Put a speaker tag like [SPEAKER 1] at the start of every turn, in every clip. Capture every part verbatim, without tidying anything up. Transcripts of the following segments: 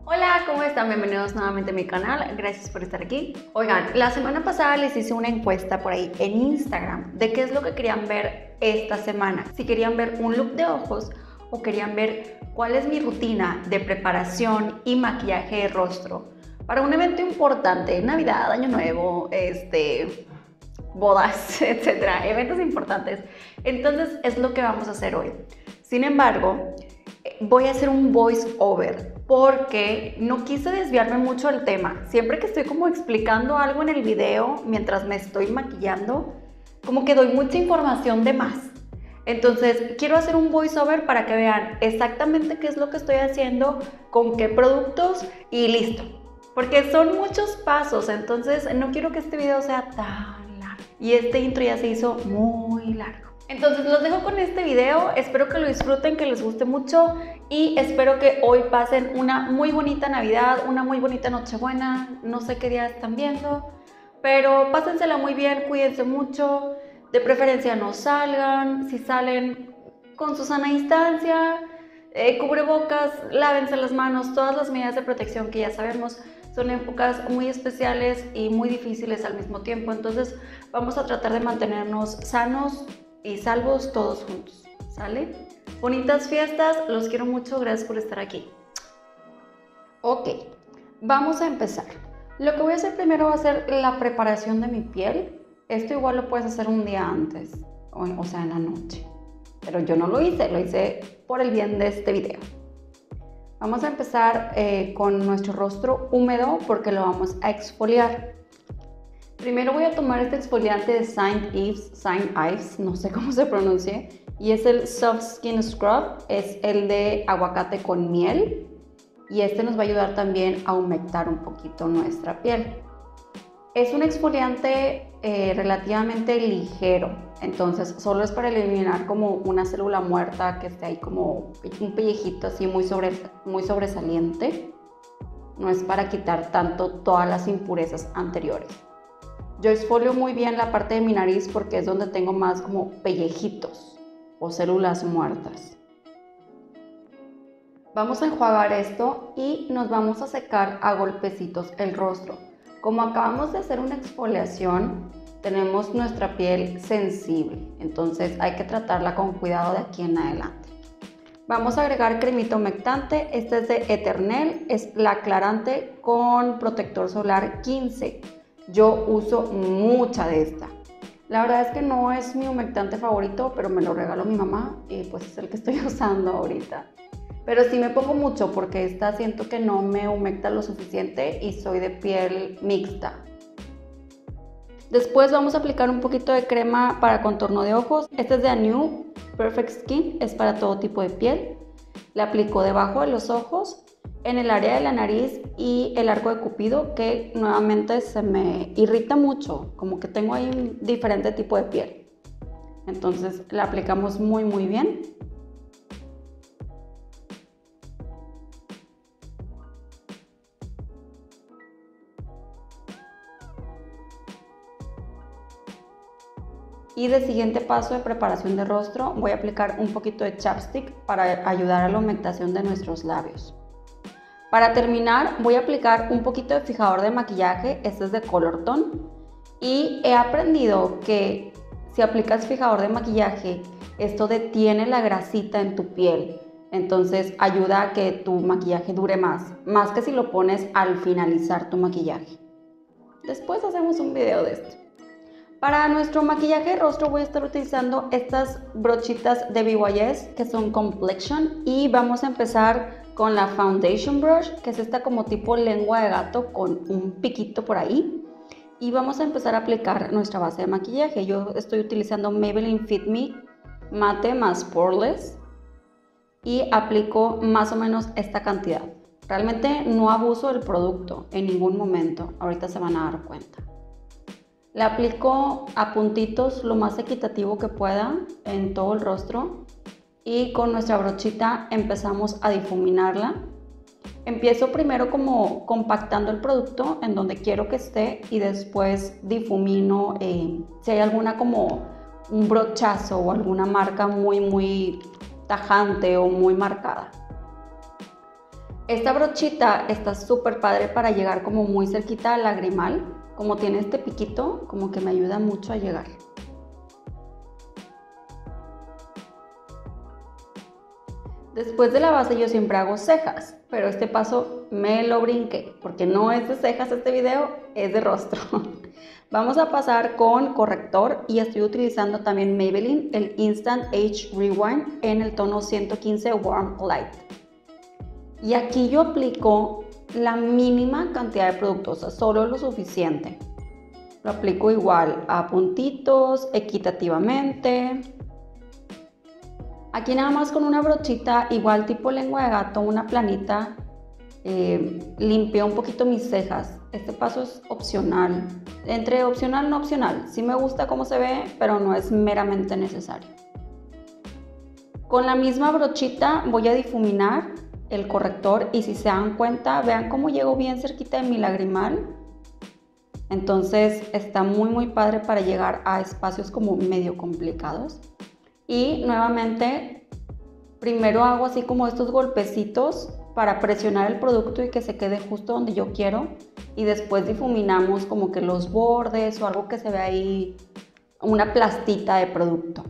[SPEAKER 1] Hola, ¿cómo están? Bienvenidos nuevamente a mi canal, gracias por estar aquí. Oigan, la semana pasada les hice una encuesta por ahí en Instagram de qué es lo que querían ver esta semana. Si querían ver un look de ojos o querían ver cuál es mi rutina de preparación y maquillaje de rostro para un evento importante, Navidad, Año Nuevo, este, bodas, etcétera, eventos importantes. Entonces es lo que vamos a hacer hoy. Sin embargo, voy a hacer un voice over porque no quise desviarme mucho del tema. Siempre que estoy como explicando algo en el video mientras me estoy maquillando, como que doy mucha información de más. Entonces quiero hacer un voice over para que vean exactamente qué es lo que estoy haciendo, con qué productos y listo. Porque son muchos pasos, entonces no quiero que este video sea tan largo. Y este intro ya se hizo muy largo. Entonces los dejo con este video, espero que lo disfruten, que les guste mucho y espero que hoy pasen una muy bonita Navidad, una muy bonita Nochebuena, no sé qué día están viendo, pero pásensela muy bien, cuídense mucho, de preferencia no salgan, si salen con su sana distancia, eh, cubrebocas, lávense las manos, todas las medidas de protección que ya sabemos. Son épocas muy especiales y muy difíciles al mismo tiempo, entonces vamos a tratar de mantenernos sanos y salvos todos juntos, ¿sale? Bonitas fiestas, los quiero mucho, gracias por estar aquí. Ok, vamos a empezar. Lo que voy a hacer primero va a ser la preparación de mi piel. Esto igual lo puedes hacer un día antes, o, o sea, en la noche. Pero yo no lo hice, lo hice por el bien de este video. Vamos a empezar eh, con nuestro rostro húmedo porque lo vamos a exfoliar. Primero voy a tomar este exfoliante de Saint Ives, Saint Ives, no sé cómo se pronuncie, y es el Soft Skin Scrub, es el de aguacate con miel, y este nos va a ayudar también a humectar un poquito nuestra piel. Es un exfoliante eh, relativamente ligero, entonces solo es para eliminar como una célula muerta que esté ahí como un pellejito así muy, sobre, muy sobresaliente. No es para quitar tanto todas las impurezas anteriores. Yo exfolio muy bien la parte de mi nariz porque es donde tengo más como pellejitos o células muertas. Vamos a enjuagar esto y nos vamos a secar a golpecitos el rostro. Como acabamos de hacer una exfoliación, tenemos nuestra piel sensible, entonces hay que tratarla con cuidado de aquí en adelante. Vamos a agregar cremita humectante, este es de Eternel, es la aclarante con protector solar quince. Yo uso mucha de esta. La verdad es que no es mi humectante favorito, pero me lo regaló mi mamá y pues es el que estoy usando ahorita. Pero sí me pongo mucho porque esta siento que no me humecta lo suficiente y soy de piel mixta. Después vamos a aplicar un poquito de crema para contorno de ojos. Este es de Anew Perfect Skin, es para todo tipo de piel. La aplico debajo de los ojos, en el área de la nariz y el arco de cupido, que nuevamente se me irrita mucho, como que tengo ahí un diferente tipo de piel. Entonces la aplicamos muy muy bien. Y de siguiente paso de preparación de rostro voy a aplicar un poquito de chapstick para ayudar a la humectación de nuestros labios. Para terminar voy a aplicar un poquito de fijador de maquillaje, este es de Color Tone, y he aprendido que si aplicas fijador de maquillaje, esto detiene la grasita en tu piel, entonces ayuda a que tu maquillaje dure más, más que si lo pones al finalizar tu maquillaje. Después hacemos un video de esto. Para nuestro maquillaje de rostro voy a estar utilizando estas brochitas de B Y S que son Complexion y vamos a empezar con la Foundation Brush, que es esta como tipo lengua de gato con un piquito por ahí, y vamos a empezar a aplicar nuestra base de maquillaje. Yo estoy utilizando Maybelline Fit Me Mate más Poreless y aplico más o menos esta cantidad. Realmente no abuso del producto en ningún momento, ahorita se van a dar cuenta. La aplico a puntitos lo más equitativo que pueda en todo el rostro y con nuestra brochita empezamos a difuminarla. Empiezo primero como compactando el producto en donde quiero que esté y después difumino eh, si hay alguna como un brochazo o alguna marca muy muy tajante o muy marcada. Esta brochita está súper padre para llegar como muy cerquita al lagrimal. Como tiene este piquito, como que me ayuda mucho a llegar. Después de la base yo siempre hago cejas, pero este paso me lo brinqué, porque no es de cejas este video, es de rostro. Vamos a pasar con corrector y estoy utilizando también Maybelline, el Instant Age Rewind en el tono ciento quince Warm Light. Y aquí yo aplico la mínima cantidad de productos, o sea, solo lo suficiente. Lo aplico igual a puntitos, equitativamente. Aquí nada más con una brochita, igual tipo lengua de gato, una planita, eh, limpio un poquito mis cejas. Este paso es opcional, entre opcional no opcional. Sí me gusta cómo se ve, pero no es meramente necesario. Con la misma brochita voy a difuminar el corrector y si se dan cuenta, vean cómo llego bien cerquita de mi lagrimal. Entonces está muy muy padre para llegar a espacios como medio complicados. Y nuevamente, primero hago así como estos golpecitos para presionar el producto y que se quede justo donde yo quiero. Y después difuminamos como que los bordes o algo que se ve ahí, una plastita de producto.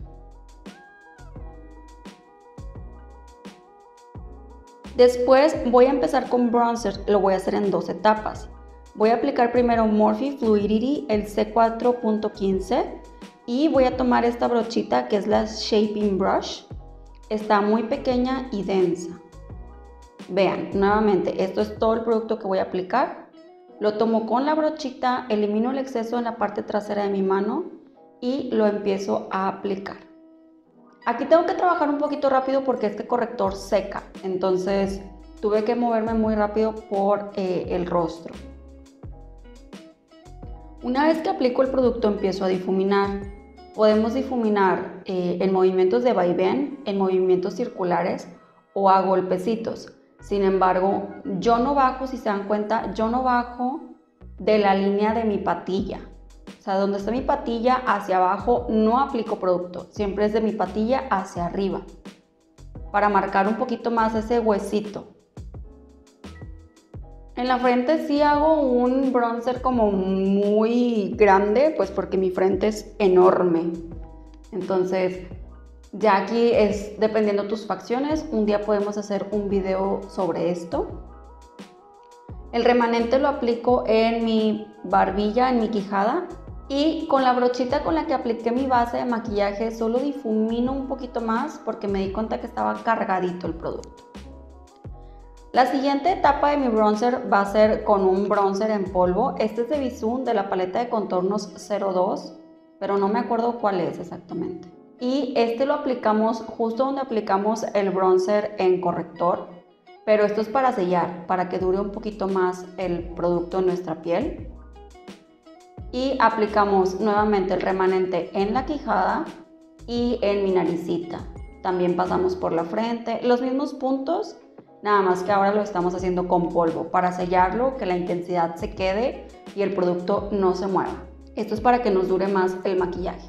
[SPEAKER 1] Después voy a empezar con bronzer, lo voy a hacer en dos etapas. Voy a aplicar primero Morphe Fluidity, el C cuatro punto quince. Y voy a tomar esta brochita que es la Shaping Brush. Está muy pequeña y densa. Vean, nuevamente, esto es todo el producto que voy a aplicar. Lo tomo con la brochita, elimino el exceso en la parte trasera de mi mano y lo empiezo a aplicar. Aquí tengo que trabajar un poquito rápido porque este corrector seca. Entonces tuve que moverme muy rápido por eh, el rostro. Una vez que aplico el producto empiezo a difuminar. Podemos difuminar eh, en movimientos de vaivén, en movimientos circulares o a golpecitos. Sin embargo, yo no bajo, si se dan cuenta, yo no bajo de la línea de mi patilla. O sea, donde está mi patilla hacia abajo no aplico producto, siempre es de mi patilla hacia arriba, para marcar un poquito más ese huesito. En la frente sí hago un bronzer como muy grande, pues porque mi frente es enorme. Entonces, ya aquí es dependiendo tus facciones. Un día podemos hacer un video sobre esto. El remanente lo aplico en mi barbilla, en mi quijada. Y con la brochita con la que apliqué mi base de maquillaje, solo difumino un poquito más porque me di cuenta que estaba cargadito el producto. La siguiente etapa de mi bronzer va a ser con un bronzer en polvo. Este es de Bisú, de la paleta de contornos cero dos, pero no me acuerdo cuál es exactamente. Y este lo aplicamos justo donde aplicamos el bronzer en corrector, pero esto es para sellar, para que dure un poquito más el producto en nuestra piel. Y aplicamos nuevamente el remanente en la quijada y en mi naricita. También pasamos por la frente, los mismos puntos. Nada más que ahora lo estamos haciendo con polvo para sellarlo, que la intensidad se quede y el producto no se mueva. Esto es para que nos dure más el maquillaje.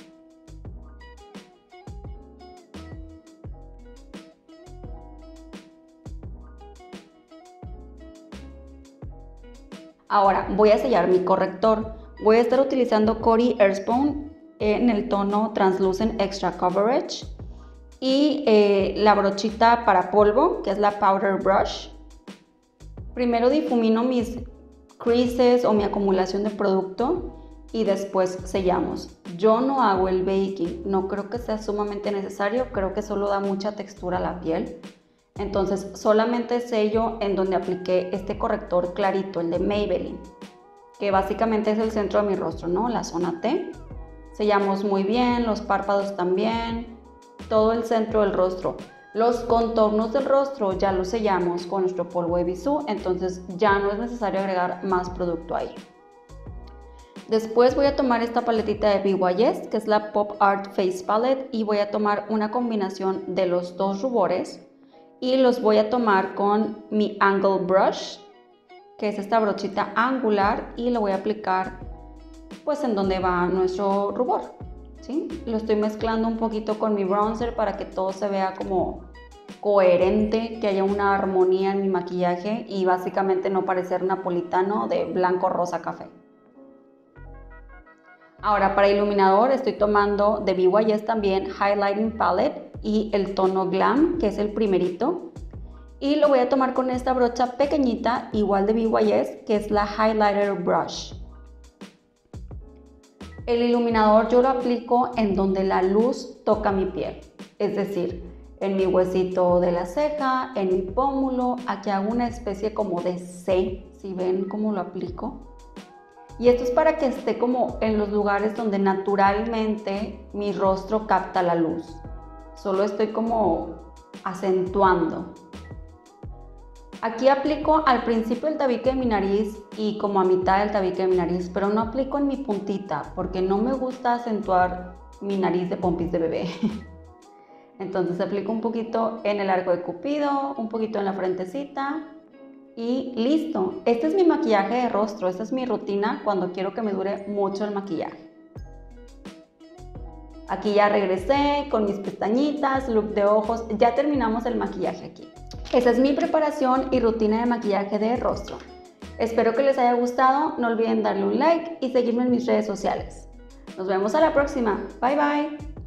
[SPEAKER 1] Ahora voy a sellar mi corrector. Voy a estar utilizando Coty Airspun en el tono Translucent Extra Coverage. Y eh, la brochita para polvo, que es la Powder Brush. Primero difumino mis creases o mi acumulación de producto y después sellamos. Yo no hago el baking, no creo que sea sumamente necesario, creo que solo da mucha textura a la piel. Entonces solamente sello en donde apliqué este corrector clarito, el de Maybelline, que básicamente es el centro de mi rostro, ¿no? La zona T. Sellamos muy bien, los párpados también. Todo el centro del rostro. Los contornos del rostro ya los sellamos con nuestro polvo de Bisú, entonces ya no es necesario agregar más producto ahí. Después voy a tomar esta paletita de B Y S, que es la Pop Art Face Palette, y voy a tomar una combinación de los dos rubores y los voy a tomar con mi Angle Brush, que es esta brochita angular, y lo voy a aplicar pues en donde va nuestro rubor. ¿Sí? Lo estoy mezclando un poquito con mi bronzer para que todo se vea como coherente, que haya una armonía en mi maquillaje y básicamente no parecer napolitano de blanco, rosa, café. Ahora para iluminador estoy tomando de B Y S también Highlighting Palette y el tono Glam, que es el primerito. Y lo voy a tomar con esta brocha pequeñita, igual de B Y S, que es la Highlighter Brush. El iluminador yo lo aplico en donde la luz toca mi piel, es decir, en mi huesito de la ceja, en mi pómulo, aquí hago una especie como de C, si ven cómo lo aplico. Y esto es para que esté como en los lugares donde naturalmente mi rostro capta la luz. Solo estoy como acentuando. Aquí aplico al principio el tabique de mi nariz y como a mitad del tabique de mi nariz, pero no aplico en mi puntita porque no me gusta acentuar mi nariz de pompis de bebé. Entonces aplico un poquito en el arco de Cupido, un poquito en la frentecita y listo. Este es mi maquillaje de rostro, esta es mi rutina cuando quiero que me dure mucho el maquillaje. Aquí ya regresé con mis pestañitas, look de ojos, ya terminamos el maquillaje aquí. Esa es mi preparación y rutina de maquillaje de rostro. Espero que les haya gustado, no olviden darle un like y seguirme en mis redes sociales. Nos vemos a la próxima, bye bye.